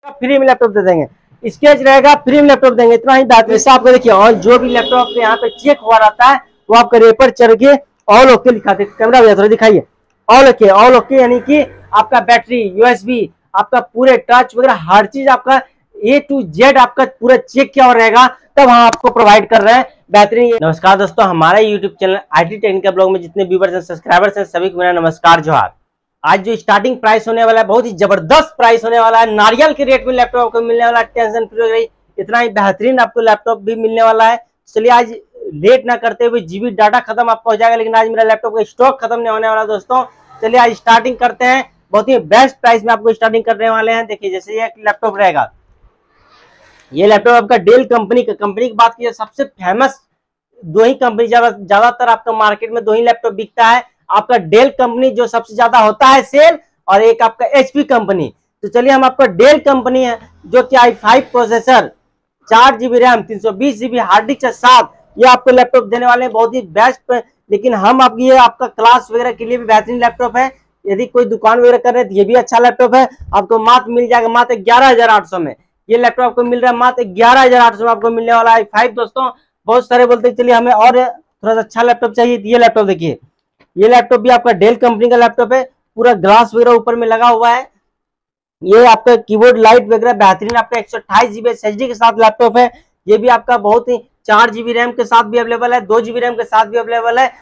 Free में laptop दे देंगे, sketch रहेगा फ्री में लैपटॉप देंगे, इतना ही बेहतरीन से आपको देखिए। और जो भी लैपटॉप पे यहाँ पे चेक हुआ रहता है वो आपका रेपर चढ़ के ऑल ओके लिखाते। कैमरा भैया थोड़ा दिखाइए, ऑल ओके यानी कि आपका बैटरी, यूएसबी, आपका पूरे टच वगैरह हर चीज आपका A to Z आपका पूरा चेक किया और रहेगा, तब हम आपको प्रोवाइड कर रहे हैं बेहतरीन। नमस्कार दोस्तों, हमारे YouTube channel IT technical blog में जितने व्यूअर्स हैं, सब्सक्राइबर्स हैं, सभी को मेरा नमस्कार जोहार। आज जो स्टार्टिंग प्राइस होने वाला है, बहुत ही जबरदस्त प्राइस होने वाला है। नारियल के रेट में लैपटॉप आपको मिलने वाला है, टेंशन फ्री रही, इतना ही बेहतरीन आपको लैपटॉप भी मिलने वाला है। चलिए आज लेट ना करते हुए, जीबी डाटा खत्म आपका हो जाएगा, लेकिन आज मेरा लैपटॉप का स्टॉक खत्म नहीं होने वाला दोस्तों। चलिए आज स्टार्टिंग करते हैं, बहुत ही बेस्ट प्राइस में आपको स्टार्टिंग करने वाले हैं। देखिए जैसे ये लैपटॉप रहेगा, ये लैपटॉप आपका डेल कंपनी की बात की सबसे फेमस दो ही कंपनी, ज्यादातर आपका मार्केट में दो ही लैपटॉप बिकता है। आपका डेल कंपनी जो सबसे ज्यादा होता है सेल, और एक आपका HP कंपनी। तो चलिए हम आपका डेल कंपनी है जो कि i5 processor, 4GB RAM, 320GB hard disk के साथ ये आपको लैपटॉप देने वाले हैं, बहुत ही बेस्ट। लेकिन हम आपकी ये आपका क्लास वगैरह के लिए भी बेहतरीन लैपटॉप है। यदि कोई दुकान वगैरह कर रहे हैं तो ये भी अच्छा लैपटॉप है, आपको मात्र मिल जाएगा मात्र 11,800 में। ये लैपटॉप आपको मिल रहा है मात्र 11,800 में, आपको मिलने वाला है i5 दोस्तों। बहुत सारे बोलते हैं चलिए हमें और थोड़ा सा अच्छा लैपटॉप चाहिए, ये लैपटॉप देखिए, ये लैपटॉप भी आपका डेल कंपनी का लैपटॉप है, पूरा ग्लास वगैरह ऊपर में लगा हुआ है। ये आपका कीबोर्ड लाइट वगैरह बेहतरीन, आपका 128GB SSD के साथ लैपटॉप है। ये भी आपका बहुत ही 4GB रैम के साथ भी अवेलेबल है, 2GB रैम के साथ भी अवेलेबल है,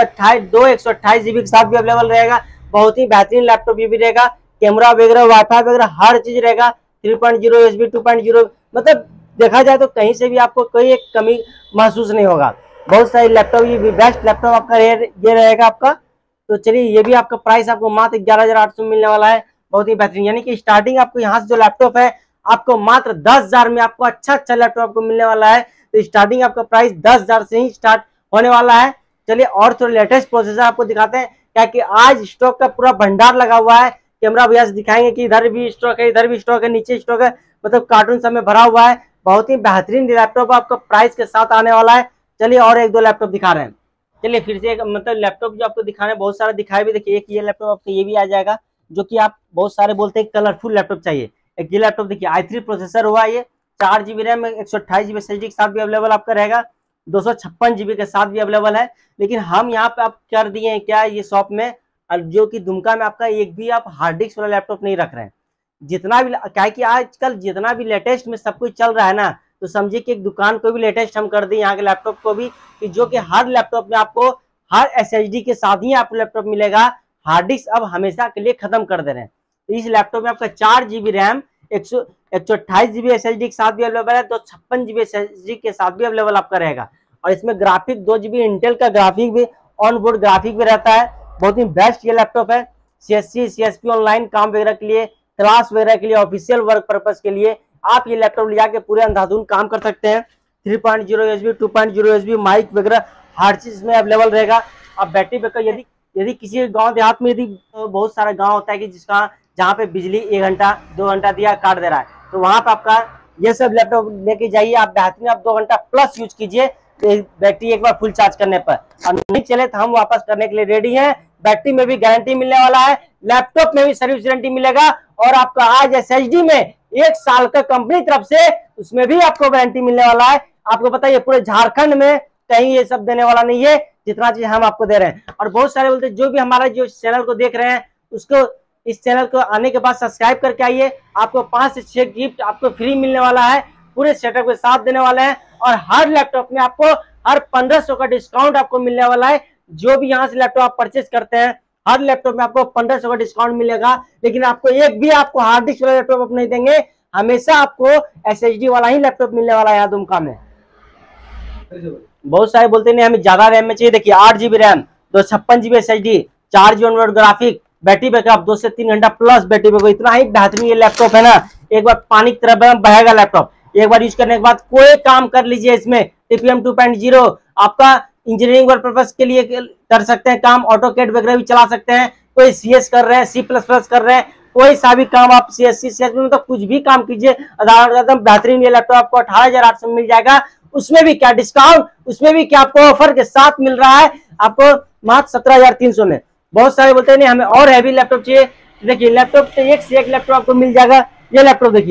128GB के साथ भी अवेलेबल रहेगा। बहुत ही बेहतरीन लैपटॉप ये भी रहेगा, कैमरा वगैरह, वाईफाई वगैरह हर चीज रहेगा। 3.0 USB 2.0, मतलब देखा जाए तो कहीं से भी आपको कोई एक कमी महसूस नहीं होगा। बहुत सारे लैपटॉप, ये भी बेस्ट लैपटॉप आपका ये रहेगा आपका। तो चलिए ये भी आपका प्राइस आपको मात्र 11,800 मिलने वाला है, बहुत ही बेहतरीन। यानी कि स्टार्टिंग आपको यहाँ से जो लैपटॉप है आपको मात्र 10,000 में आपको अच्छा लैपटॉप आपको मिलने वाला है। तो स्टार्टिंग आपका प्राइस 10,000 से ही स्टार्ट होने वाला है। चलिए और थोड़ा लेटेस्ट प्रोसेसर आपको दिखाते हैं, क्या कि आज स्टॉक का पूरा भंडार लगा हुआ है। कैमरा भैया से दिखाएंगे कि इधर भी स्टॉक है, इधर भी स्टॉक है, नीचे स्टॉक है, मतलब कार्टून सब में भरा हुआ है। बहुत ही बेहतरीन लैपटॉप आपका प्राइस के साथ आने वाला है। चलिए और एक दो लैपटॉप दिखा रहे हैं। चलिए फिर से एक मतलब लैपटॉप जो आपको दिखाने बहुत सारा दिखाए भी, देखिए एक ये लैपटॉप आपको ये भी आ जाएगा, जो कि आप बहुत सारे बोलते हैं कलरफुल लैपटॉप चाहिए। एक ये लैपटॉप देखिए i3 प्रोसेसर हुआ, ये 4GB रैम, 128GB SSD के साथ भी अवेलेबल आपका रहेगा, 256GB के साथ भी अवेलेबल है। लेकिन हम यहाँ पे आप कर दिए हैं क्या ये शॉप में, जो कि दुमका में आपका एक भी आप हार्ड डिस्क वाला लैपटॉप नहीं रख रहे हैं। जितना भी क्या कि आजकल जितना भी लेटेस्ट में सब कुछ चल रहा है ना, तो समझिए कि एक दुकान को भी लेटेस्ट हम कर दें यहाँ के लैपटॉप को भी, कि जो कि हर लैपटॉप में आपको हर SSD के साथ ही आपको लैपटॉप मिलेगा। हार्ड डिस्क अब हमेशा के लिए खत्म कर दे रहे हैं। तो इस लैपटॉप में आपका 4GB रैम, 128GB SSD के साथ भी अवेलेबल है, 256GB SSD के साथ भी अवेलेबल आपका रहेगा। और इसमें ग्राफिक 2GB इंटेल का ग्राफिक भी, ऑन बोर्ड ग्राफिक भी रहता है। बहुत ही बेस्ट ये लैपटॉप है, CSC CSP ऑनलाइन काम वगैरह के लिए, क्लास वगैरह के लिए, ऑफिशियल वर्क पर्पज के लिए आप ये लैपटॉप ले जाके पूरे अंधाधुन काम कर सकते हैं। 3.0 USB 2.0 USB माइक वगैरह हर चीज में अवेलेबल रहेगा। अब बैटरी बैकअप यदि किसी गांव देहात में यदि बहुत सारा गांव होता है कि जिसका जहाँ पे बिजली 1 घंटा 2 घंटा दिया काट दे रहा है, तो वहां पे आपका ये सब लैपटॉप लेके जाइए, आप बेहतरीन आप 2 घंटा प्लस यूज कीजिए बैटरी एक बार फुल चार्ज करने पर। और नहीं चले तो हम वापस करने के लिए रेडी हैं। बैटरी में भी गारंटी मिलने वाला है, लैपटॉप में भी सर्विस गारंटी मिलेगा, और आपका आज SSD में 1 साल का कंपनी तरफ से उसमें भी आपको वारंटी मिलने वाला है। आपको पता है पूरे झारखंड में कहीं ये सब देने वाला नहीं है जितना चीज हम आपको दे रहे हैं। और बहुत सारे बोलते हैं जो भी हमारा जो चैनल को देख रहे हैं उसको, इस चैनल को आने के बाद सब्सक्राइब करके आइए, आपको 5 से 6 गिफ्ट आपको फ्री मिलने वाला है, पूरे सेटअप के साथ देने वाले हैं। और हर लैपटॉप में आपको हर 1500 का डिस्काउंट आपको मिलने वाला है। जो भी यहाँ से लैपटॉप आप परचेस करते हैं हर लैपटॉप में आपको 1500 का डिस्काउंट मिलेगा। लेकिन आपको एक भी आपको हार्ड डिस्क वाला लैपटॉप आप नहीं देंगे, हमेशा आपको SSD वाला ही लैपटॉप मिलने वाला है दुमका में। बहुत सारे बोलते नहीं हमें ज्यादा रैम में चाहिए, देखिए 8GB RAM, 256GB SSD, 4GB onboard graphic, battery backup 2 से 3 घंटा प्लस बैटरी बैकअप, इतना ही बेहतरीन ये लैपटॉप है ना। एक बार पानी की तरह बहेगा लैपटॉप, एक बार यूज करने के बाद कोई काम कर लीजिए इसमें। TPM 2.0 आपका इंजीनियरिंग वर्क पर्पस के लिए कर सकते हैं काम, ऑटोकैड वगैरह भी चला सकते हैं। कोई CS कर रहे हैं, C++ कर रहे हैं, कोई सा भी काम आप CSC CSP में तो कुछ भी काम कीजिए, एकदम बेहतरीन ये लैपटॉप आपको 18,800 में मिल जाएगा। उसमें भी क्या डिस्काउंट, उसमें भी क्या आपको ऑफर के साथ मिल रहा है, आपको मात्र 17,300 में। बहुत सारे बोलते हैं नहीं हमें और हैवी लैपटॉप चाहिए, देखिए लैपटॉप एक से एक लैपटॉप आपको मिल जाएगा। ये लैपटॉप देखिए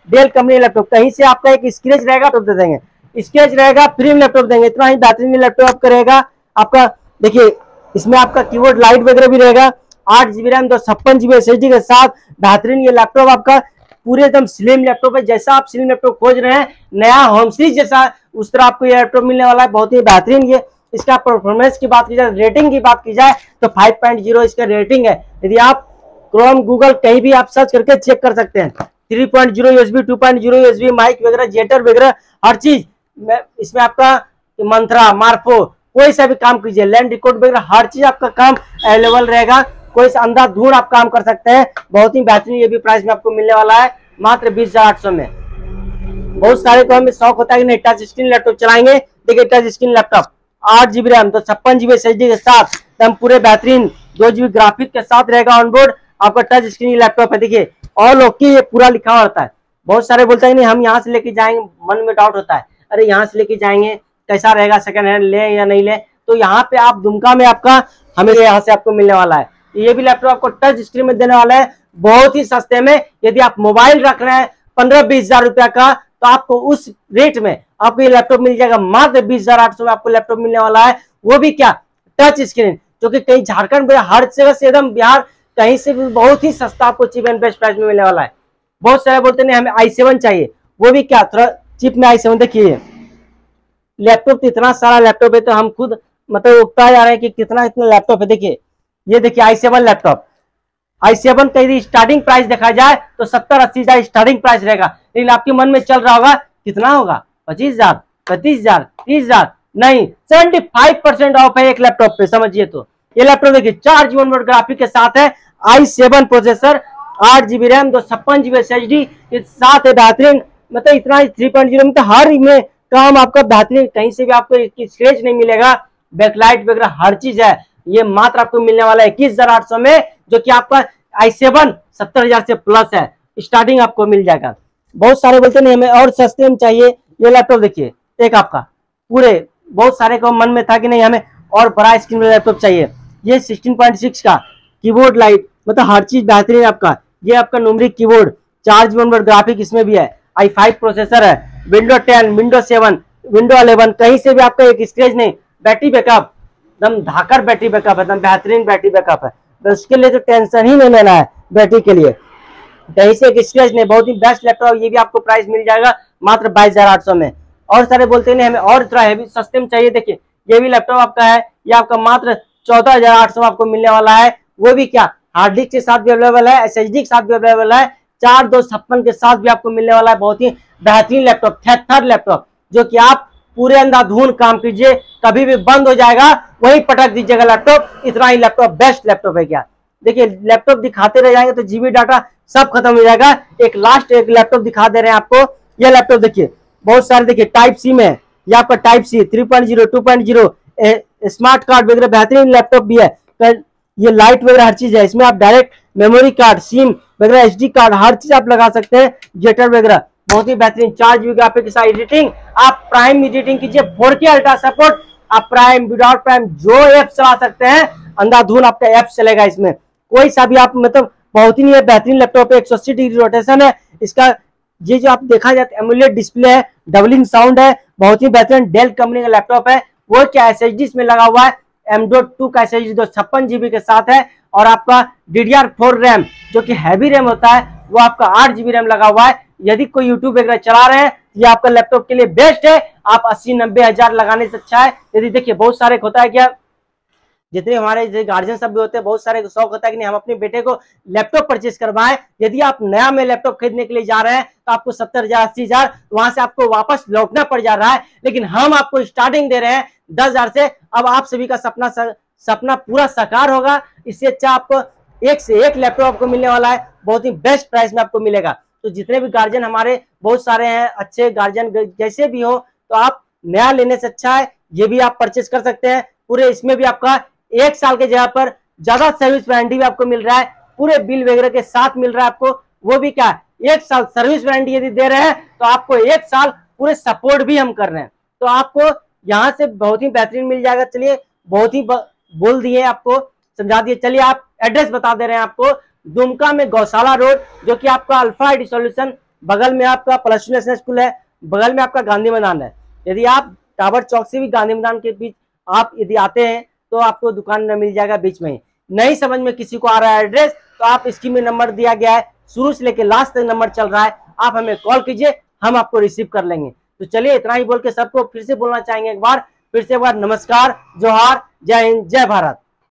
डेल कंपनी लैपटॉप, कहीं से आपका एक स्क्रैच रहेगा तो दे देंगे, स्क्रैच रहेगा प्रीमियम लैपटॉप देंगे। इतना ही बेहतरीन लैपटॉप आपका रहेगा। आपका देखिए इसमें आपका कीबोर्ड लाइट वगैरह भी रहेगा, 8 GB रैम 256 GB SSD के साथ बेहतरीन ये लैपटॉप आपका पूरे एकदम स्लिम लैपटॉप है। जैसा आप स्लिम लैपटॉप खोज रहे हैं नया होम सीरीज जैसा, उस तरह आपको ये लैपटॉप मिलने वाला है, बहुत ही बेहतरीन। ये इसका परफॉर्मेंस की बात की जाए, रेटिंग की बात की जाए तो 5.0 इसका रेटिंग है। यदि आप क्रोम गूगल कहीं भी आप सर्च करके चेक कर सकते हैं। 3.0 USB, 2.0 USB, माइक वगैरह, जेटर वगैरह हर चीज इसमें आपका मंत्रा मार्फो कोई सा भी काम कीजिए, लैंड रिकॉर्ड वगैरह हर चीज आपका काम अवेलेबल रहेगा। कोई सा अंधाधुंध आप काम कर सकते हैं, बहुत ही बेहतरीन ये भी प्राइस में आपको मिलने वाला है, मात्र 20,800 में। बहुत सारे को हमें शौक होता है कि नहीं टच स्क्रीन लैपटॉप चलाएंगे। देखिए touch screen laptop 8 GB RAM 256 GB SSD के साथ एकदम पूरे बेहतरीन 2 GB ग्राफिक के साथ रहेगा ऑनबोर्ड आपका टच स्क्रीन लैपटॉप है। देखिए ऑल ओके ये पूरा लिखा हुआ होता है। बहुत सारे बोलते हैं नहीं हम यहाँ से लेके जाएंगे, मन में डाउट होता है अरे यहाँ से लेके जाएंगे कैसा रहेगा, सेकंड हैंड ले या नहीं ले, तो यहाँ पे आप दुमका में आपका हमें यहाँ से आपको मिलने वाला है। ये भी लैपटॉप आपको टच स्क्रीन में देने वाला है बहुत ही सस्ते में। यदि आप मोबाइल रख रहे हैं 15-20 हजार रुपया का तो आपको उस रेट में आपको ये लैपटॉप मिल जाएगा, मात्र 20,800 में आपको लैपटॉप मिलने वाला है। वो भी क्या टच स्क्रीन, जो कि कहीं झारखंड में हर जगह से एकदम बिहार कहीं से भी बहुत ही सस्ता आपको चीप एंड बेस्ट प्राइस में मिलने वाला है। बहुत सारे बोलते हैं हमें i7 चाहिए, वो भी क्या थोड़ा चिप में i7। देखिए लैपटॉप तो इतना सारा लैपटॉप है तो हम खुद मतलब उगता जा रहे हैं कि कितना इतना लैपटॉप है। देखिए ये देखिए i7 लैपटॉप, i7 का यदि स्टार्टिंग प्राइस देखा जाए तो 70-80 हजार स्टार्टिंग प्राइस रहेगा। लेकिन आपके मन में चल रहा होगा कितना होगा, 25,000, 35,000, 30,000, नहीं 75% ऑफ है एक लैपटॉप पे, समझिए। तो ये लैपटॉप देखिए 4GB ऑनबोर्ड ग्राफिक के साथ है, i7 processor, 8 GB RAM 256 GB SSD के साथ है बेहतरीन। मतलब इतना 3.0 में तो हर में काम आपका बेहतरीन, कहीं से भी आपको स्क्रैच नहीं मिलेगा, बैकलाइट वगैरह हर चीज है। ये मात्र आपको मिलने वाला है 21,800 में, जो कि आपका i7 70,000 से प्लस है, स्टार्टिंग आपको मिल जाएगा। बहुत सारे बोलते नहीं हमें और सस्ते में चाहिए ये लैपटॉप। देखिए एक आपका पूरे बहुत सारे को मन में था कि नहीं हमें और बड़ा स्क्रीन वाला लैपटॉप चाहिए। ये 16.6 का कीबोर्ड लाइट, मतलब हर चीज बेहतरीन आपका। ये आपका numeric keyboard, 4GB onboard graphic इसमें भी है, i5 प्रोसेसर है, विंडो 10, विंडो 7, विंडो 11 कहीं से भी आपका एक स्क्रैच नहीं। बैटरी बैकअप एकदम धाकर बैटरी बैकअप है, एकदम बेहतरीन बैटरी बैकअप है, तो उसके लिए तो टेंशन ही नहीं लेना है बैटरी के लिए, कहीं से एक स्क्रैच नहीं। बहुत ही बेस्ट लैपटॉप, ये भी आपको प्राइस मिल जाएगा मात्र 22,800 में। और सारे बोलते हैं हमें और थोड़ा हैवी सस्ते में चाहिए, देखिए ये भी लैपटॉप आपका है, ये आपका मात्र 14,800 में आपको मिलने वाला है। वो भी क्या हार्ड डिस्क के साथ भी अवेलेबल है, SSD के साथ भी अवेलेबल है, 4/256 के साथ भी आपको मिलने वाला है। बहुत ही बेहतरीन लैपटॉप, थर्ड लैपटॉप, जो कि आप पूरे अंधाधुंध काम कीजिए, कभी भी बंद हो जाएगा वही पटक दीजिएगा लैपटॉप, इतना ही लैपटॉप बेस्ट लैपटॉप है। क्या देखिए लैपटॉप दिखाते रह जाएंगे तो जीबी डाटा सब खत्म हो जाएगा। एक लास्ट एक लैपटॉप दिखा दे रहे हैं आपको, ये लैपटॉप देखिए बहुत सारे, देखिए टाइप सी में है, ये आपका टाइप सी 3.0, 2.0 स्मार्ट कार्ड वगैरह बेहतरीन लैपटॉप भी है। ये लाइट वगैरह हर चीज है, इसमें आप डायरेक्ट मेमोरी कार्ड, सिम वगैरह, SD कार्ड हर चीज आप लगा सकते हैं, जेटर वगैरह बहुत ही बेहतरीन। 4GB ग्राफिक के साथ एडिटिंग, आप प्राइम एडिटिंग कीजिए, 4K अल्ट्रा सपोर्ट, आप प्राइम विदाउट प्राइम जो ऐप चला सकते हैं, अंधाधुंध आपका ऐप चलेगा इसमें, कोई सा भी आप मतलब बहुत ही नहीं है, बेहतरीन लैपटॉप है। 180 डिग्री रोटेशन है इसका, ये जो आप देखा जाए एमुलेट डिस्प्ले है, डबलिंग साउंड है, बहुत ही बेहतरीन डेल कंपनी का लैपटॉप है। वो क्या SSD इसमें लगा हुआ है, M.2 का SSD 256 GB के साथ है, और आपका DDR4 रैम जो कि हैवी रैम होता है वो आपका 8GB रैम लगा हुआ है। यदि कोई यूट्यूब वगैरह चला रहे हैं ये आपका लैपटॉप के लिए बेस्ट है। आप 80-90 हजार लगाने से अच्छा है। यदि देखिए बहुत सारे होता है क्या, जितने हमारे गार्जियन सब भी होते हैं, बहुत सारे को शौक होता है कि नहीं हम अपने बेटे को लैपटॉप परचेज करवाएं। यदि आप नया में लैपटॉप खरीदने के लिए जा रहे हैं तो आपको 70,000, 80,000 वहां से आपको वापस लौटना पड़ जा रहा है, लेकिन हम आपको स्टार्टिंग दे रहे हैं 10,000 से। अब आप सभी का सपना पूरा साकार होगा। इससे अच्छा आपको एक से एक लैपटॉप आपको मिलने वाला है, बहुत ही बेस्ट प्राइस में आपको मिलेगा। तो जितने भी गार्जियन हमारे बहुत सारे हैं, अच्छे गार्जियन जैसे भी हो, तो आप नया लेने से अच्छा है ये भी आप परचेज कर सकते हैं। पूरे इसमें भी आपका 1 साल के जगह पर ज्यादा सर्विस वारंटी भी आपको मिल रहा है, पूरे बिल वगैरह के साथ मिल रहा है आपको। वो भी क्या 1 साल सर्विस वारंटी यदि दे रहे हैं तो आपको 1 साल पूरे सपोर्ट भी हम कर रहे हैं, तो आपको यहाँ से बहुत ही बेहतरीन मिल जाएगा। चलिए बहुत ही बोल दिए, आपको समझा दिए। चलिए आप एड्रेस बता दे रहे हैं आपको, दुमका में गौशाला रोड, जो कि आपका अल्फा आईटी सॉल्यूशन बगल में आपका प्लस 2 नेशनल स्कूल है, बगल में आपका गांधी मैदान है। यदि आप टावर चौक से भी गांधी मैदान के बीच आप यदि आते हैं तो आपको दुकान में मिल जाएगा बीच में ही। नहीं समझ में किसी को आ रहा है एड्रेस, तो आप स्क्रीन में नंबर दिया गया है, शुरू से लेकर लास्ट तक नंबर चल रहा है, आप हमें कॉल कीजिए, हम आपको रिसीव कर लेंगे। तो चलिए इतना ही बोल के सबको फिर से बोलना चाहेंगे एक बार, फिर से एक बार नमस्कार, जोहार, जय हिंद, जय भारत।